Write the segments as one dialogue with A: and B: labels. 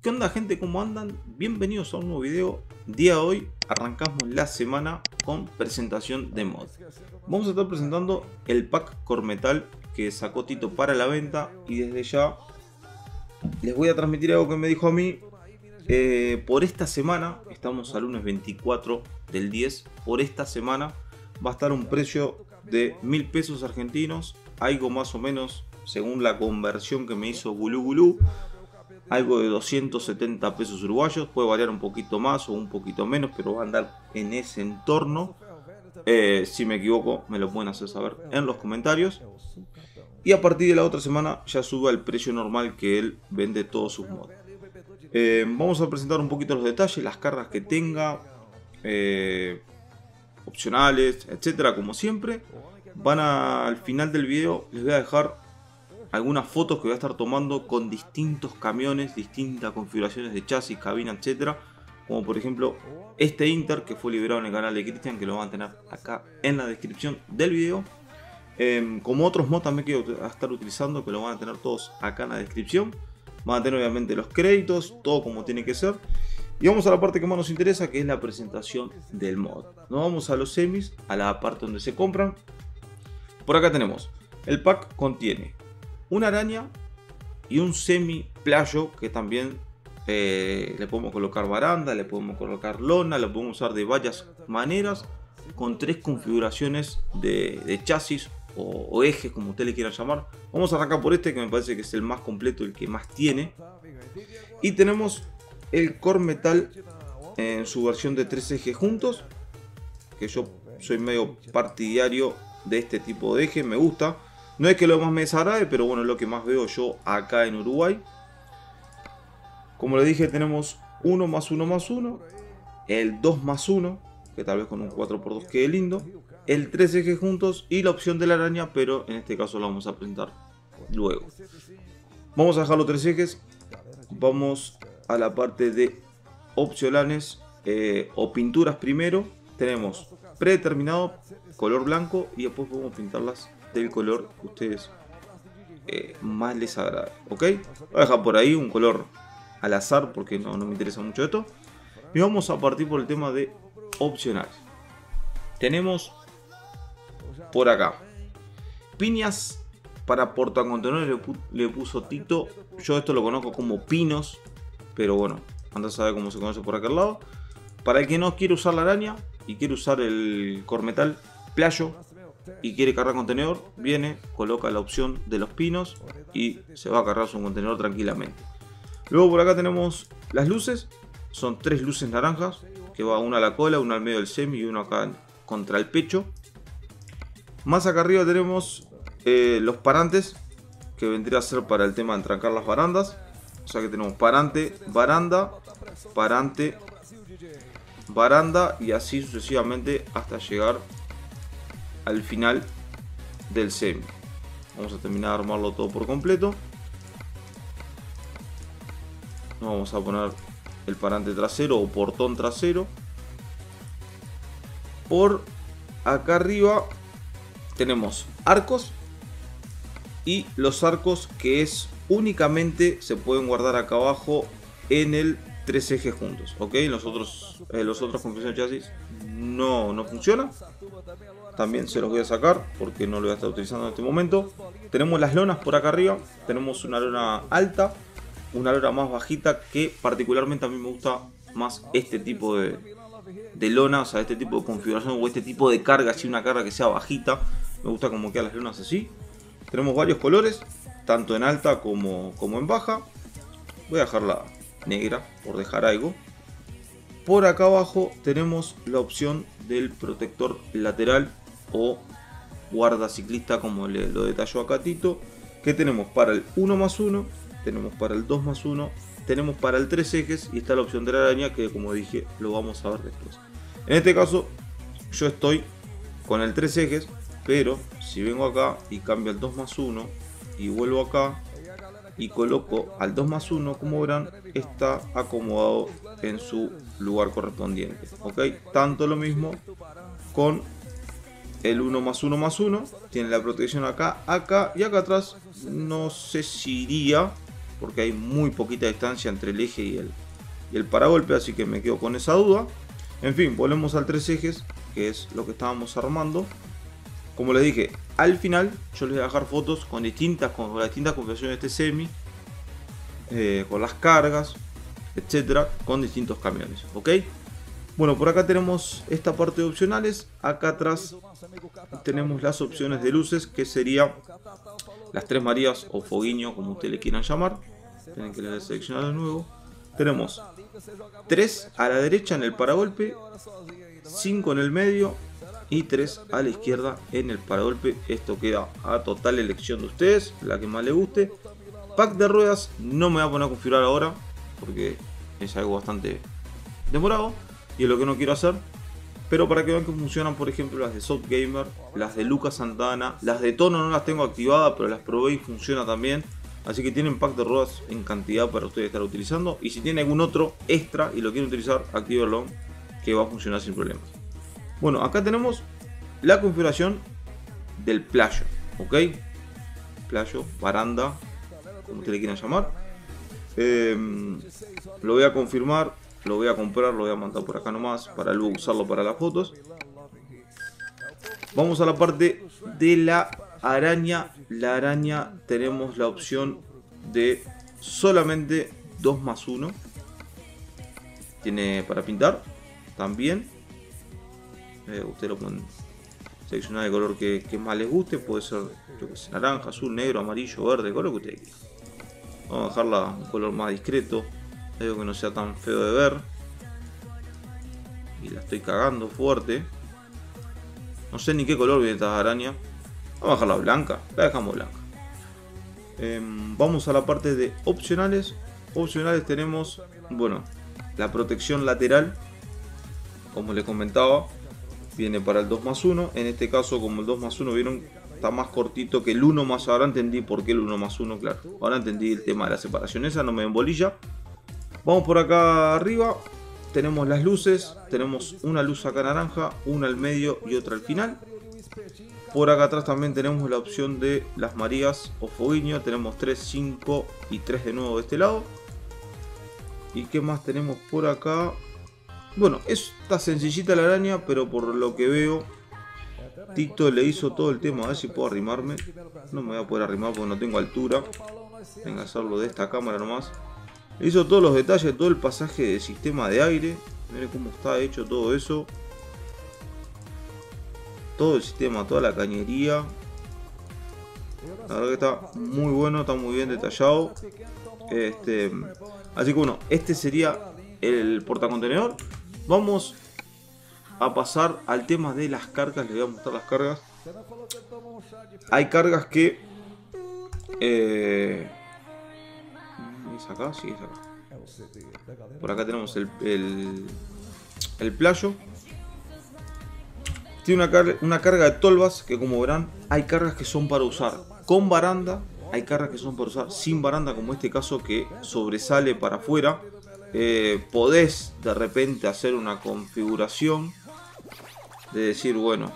A: ¿Qué onda, gente? ¿Cómo andan? Bienvenidos a un nuevo video. Día de hoy arrancamos la semana con presentación de mod. Vamos a estar presentando el pack Core Metal que sacó Tito para la venta, y desde ya les voy a transmitir algo que me dijo a mí. Por esta semana, estamos al lunes 24 del 10, por esta semana va a estar un precio de 1000 pesos argentinos, algo más o menos según la conversión que me hizo Gulu Gulu, algo de 270 pesos uruguayos. Puede variar un poquito más o un poquito menos, pero va a andar en ese entorno. Si me equivoco, me lo pueden hacer saber en los comentarios. Y a partir de la otra semana ya sube al precio normal que él vende todos sus mods. Vamos a presentar un poquito los detalles, las cargas que tenga, opcionales, etcétera, como siempre. Al final del video les voy a dejar algunas fotos que voy a estar tomando con distintos camiones, distintas configuraciones de chasis, cabina, etcétera. Como por ejemplo este Inter que fue liberado en el canal de Cristian, que lo van a tener acá en la descripción del video. Como otros mods también que voy a estar utilizando, que lo van a tener todos acá en la descripción. Van a tener obviamente los créditos, todo como tiene que ser. Y vamos a la parte que más nos interesa, que es la presentación del mod. Nos vamos a los semis, a la parte donde se compran. Por acá tenemos, el pack contiene una araña y un semi playo, que también le podemos colocar baranda, le podemos colocar lona, lo podemos usar de varias maneras, con tres configuraciones de chasis o ejes, como usted le quiera llamar. Vamos a arrancar por este, que me parece que es el más completo, el que más tiene. Y tenemos el Core Metal en su versión de 3 ejes juntos, que yo soy medio partidario de este tipo de eje, me gusta. No es que lo más me desagrade, pero bueno, es lo que más veo yo acá en Uruguay. Como le dije, tenemos 1 más 1 más 1, el 2 más 1, que tal vez con un 4x2 quede lindo, el 3 ejes juntos y la opción de la araña, pero en este caso la vamos a presentar luego. Vamos a dejar los 3 ejes, vamos a la parte de opcionales o pinturas primero. Tenemos predeterminado color blanco y después podemos pintarlas del color que ustedes más les agrade, ¿ok? Voy a dejar por ahí un color al azar porque no me interesa mucho esto. Y vamos a partir por el tema de opcionales. Tenemos por acá piñas para portacontenedores, le puso Tito. Yo esto lo conozco como pinos, pero bueno, anda a saber cómo se conoce por aquel lado. Para el que no quiere usar la araña y quiere usar el Core Metal playo y quiere cargar contenedor, viene, coloca la opción de los pinos y se va a cargar su contenedor tranquilamente. Luego por acá tenemos las luces, son 3 luces naranjas, que va una a la cola, una al medio del semi y una acá contra el pecho. Más acá arriba tenemos los parantes, que vendría a ser para el tema de entrancar las barandas. O sea que tenemos parante, baranda, parante, baranda y así sucesivamente hasta llegar al final del semi. Vamos a terminar de armarlo todo por completo. Vamos a poner el parante trasero o portón trasero. Por acá arriba tenemos arcos, y los arcos que es únicamente se pueden guardar acá abajo en el 3 ejes juntos, ok. Los otros configuraciones de chasis no funcionan. También se los voy a sacar porque no lo voy a estar utilizando en este momento. Tenemos las lonas por acá arriba. Tenemos una lona alta, una lona más bajita, que particularmente a mí me gusta más este tipo de lona, o sea, este tipo de configuración o este tipo de carga, así una carga que sea bajita. Me gusta como quedan las lonas así. Tenemos varios colores, tanto en alta como en baja. Voy a dejarla negra por dejar algo. Por acá abajo tenemos la opción del protector lateral o guarda ciclista, como lo detalló acá Tito, que tenemos para el 1 más 1, tenemos para el 2 más 1, tenemos para el 3 ejes y está la opción de la araña, que como dije lo vamos a ver después. En este caso yo estoy con el 3 ejes, pero si vengo acá y cambio al 2 más 1 y vuelvo acá y coloco al 2 más 1, como verán, está acomodado en su lugar correspondiente, ok. Tanto lo mismo con el 1 más 1 más 1, tiene la protección acá, acá y acá atrás. No sé si iría, porque hay muy poquita distancia entre el eje y el paragolpe, así que me quedo con esa duda. En fin, volvemos al 3 ejes, que es lo que estábamos armando. Como les dije, al final yo les voy a dejar fotos con las distintas configuraciones de este semi, con las cargas, etcétera, con distintos camiones, ¿ok? Bueno, por acá tenemos esta parte de opcionales. Acá atrás tenemos las opciones de luces, que sería las 3 Marías o foguiño, como ustedes le quieran llamar. Tienen que seleccionar de nuevo. Tenemos 3 a la derecha en el paragolpe, 5 en el medio y 3 a la izquierda en el paragolpe. Esto queda a total elección de ustedes, la que más les guste. Pack de ruedas no me voy a poner a configurar ahora, porque es algo bastante demorado y es lo que no quiero hacer. Pero para que vean que funcionan, por ejemplo, las de Soft Gamer, las de Lucas Santana, las de Tono no las tengo activadas, pero las probé y funciona también. Así que tienen pack de ruedas en cantidad para ustedes estar utilizando. Y si tienen algún otro extra y lo quieren utilizar, actívenlo, que va a funcionar sin problemas. Bueno, acá tenemos la configuración del playo, ¿ok? Playo, baranda, como ustedes le quieran llamar. Lo voy a confirmar, lo voy a comprar, lo voy a mandar por acá nomás para luego usarlo para las fotos. Vamos a la parte de la araña. La araña tenemos la opción de solamente 2+1. Tiene para pintar también. Ustedes lo pueden seleccionar el color que más les guste. Puede ser, yo que sé, naranja, azul, negro, amarillo, verde, el color que ustedes quieran. Vamos a dejarla un color más discreto, algo que no sea tan feo de ver. Y la estoy cagando fuerte. No sé ni qué color viene esta araña. Vamos a dejarla blanca, la dejamos blanca. Vamos a la parte de opcionales. Opcionales tenemos, bueno, la protección lateral. Como les comentaba, viene para el 2+1. En este caso, como el 2+1 vieron, está más cortito que el 1+. Ahora entendí por qué el 1+1, claro. Ahora entendí el tema de la separación. Esa no me embolilla. Vamos por acá arriba. Tenemos las luces. Tenemos una luz acá naranja, una al medio y otra al final. Por acá atrás también tenemos la opción de las Marías o foguiño. Tenemos 3, 5 y 3 de nuevo de este lado. ¿Y qué más tenemos por acá? Bueno, está sencillita la araña, pero por lo que veo, Tito le hizo todo el tema. A ver si puedo arrimarme. No me voy a poder arrimar porque no tengo altura. Tengo que hacerlo de esta cámara nomás. Le hizo todos los detalles, todo el pasaje del sistema de aire. Miren cómo está hecho todo eso. Todo el sistema, toda la cañería. La verdad que está muy bueno, está muy bien detallado. Así que bueno, este sería el portacontenedor. Vamos a pasar al tema de las cargas. Les voy a mostrar las cargas. Hay cargas que... ¿es acá? Sí, es acá. Por acá tenemos el playo. Tiene una carga de tolvas que, como verán, hay cargas que son para usar con baranda. Hay cargas que son para usar sin baranda, como este caso que sobresale para afuera. Podés de repente hacer una configuración de decir, bueno,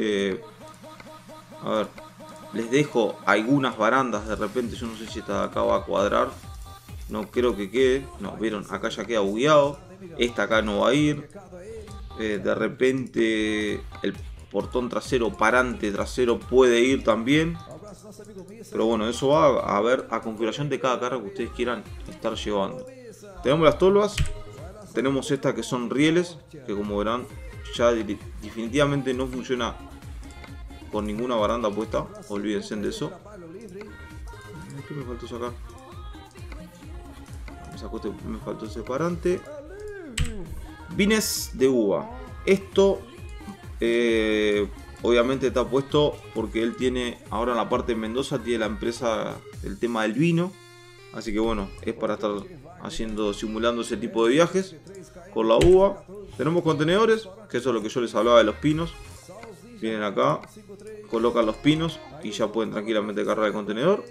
A: a ver, les dejo algunas barandas de repente. Yo no sé si esta de acá va a cuadrar. No creo que quede. No, vieron, acá ya queda bugueado. Esta acá no va a ir. De repente el portón trasero, parante trasero puede ir también. Pero bueno, eso va a ver a configuración de cada carga que ustedes quieran estar llevando. Tenemos las tolvas. Tenemos estas que son rieles, que como verán ya definitivamente no funciona con ninguna baranda puesta. Olvídense de eso. ¿Qué me faltó sacar? Me faltó ese parante. Vines de uva. Esto obviamente está puesto porque él tiene, ahora en la parte de Mendoza, tiene la empresa, el tema del vino. Así que bueno, es para estar simulando ese tipo de viajes con la uva. Tenemos contenedores, que eso es lo que yo les hablaba de los pinos. Vienen acá, colocan los pinos y ya pueden tranquilamente cargar el contenedor.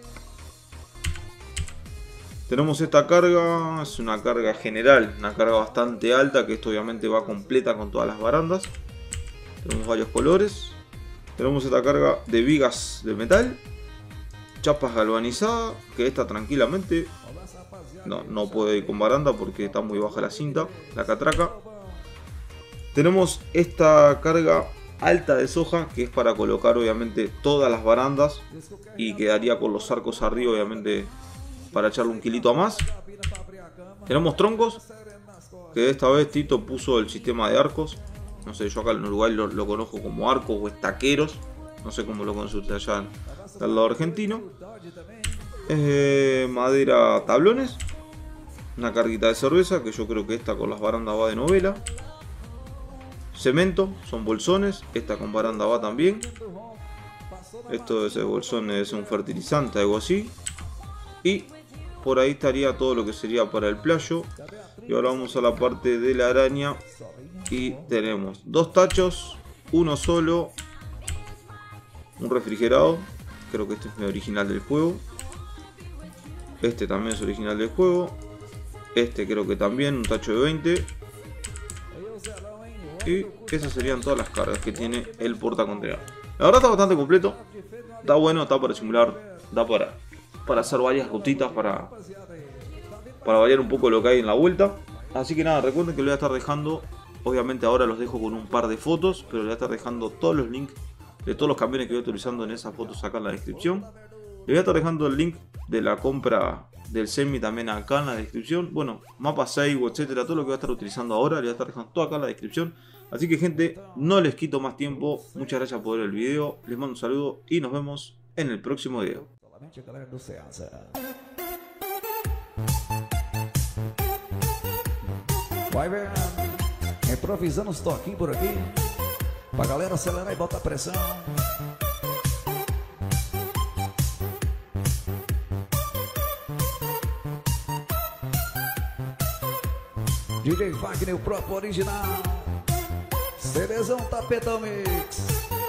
A: Tenemos esta carga, es una carga general, una carga bastante alta, que esto obviamente va completa con todas las barandas. Tenemos varios colores. Tenemos esta carga de vigas de metal, chapas galvanizadas, que esta tranquilamente no puede ir con baranda porque está muy baja la cinta, la catraca. Tenemos esta carga alta de soja que es para colocar obviamente todas las barandas y quedaría con los arcos arriba obviamente para echarle un kilito a más. Tenemos troncos que esta vez Tito puso el sistema de arcos. No sé, yo acá en Uruguay lo conozco como arcos o estaqueros. No sé cómo lo conocen allá del lado argentino. Madera tablones. Una carguita de cerveza, que yo creo que esta con las barandas va de novela. Cemento, son bolsones. Esta con baranda va también. Esto de ese bolsón es un fertilizante, algo así. Y por ahí estaría todo lo que sería para el playo. Y ahora vamos a la parte de la araña. Y tenemos dos tachos, uno solo, un refrigerado. Creo que este es mi original del juego. Este también es original del juego. Este creo que también, un tacho de 20. Y esas serían todas las cargas que tiene el portacontenedor. La verdad está bastante completo. Está bueno, está para simular. Da para hacer varias rutitas. Para variar un poco lo que hay en la vuelta. Así que nada, recuerden que lo voy a estar dejando. Obviamente ahora los dejo con un par de fotos. Pero le voy a estar dejando todos los links de todos los camiones que voy utilizando en esas fotos acá en la descripción. Le voy a estar dejando el link de la compra del semi también acá en la descripción. Bueno, mapa Seibo, etcétera, todo lo que voy a estar utilizando ahora, le voy a estar dejando todo acá en la descripción. Así que gente, no les quito más tiempo. Muchas gracias por ver el video. Les mando un saludo y nos vemos en el próximo video.
B: Vai ver, improvisando uns toquinhos por aqui, pra galera acelerar e botar pressão. DJ Wagner, o próprio original. Cerezão Tapetão Mix.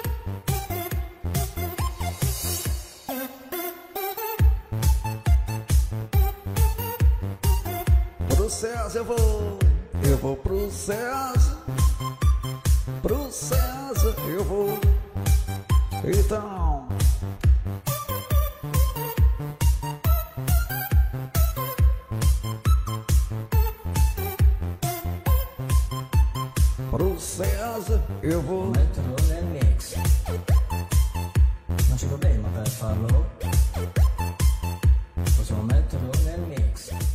B: Pro César eu vou pro César. Pro César eu vou. Então pro César eu vou.
C: Metterlo nel mix. Non c'è problema per farlo. Possiamo metterlo nel mix.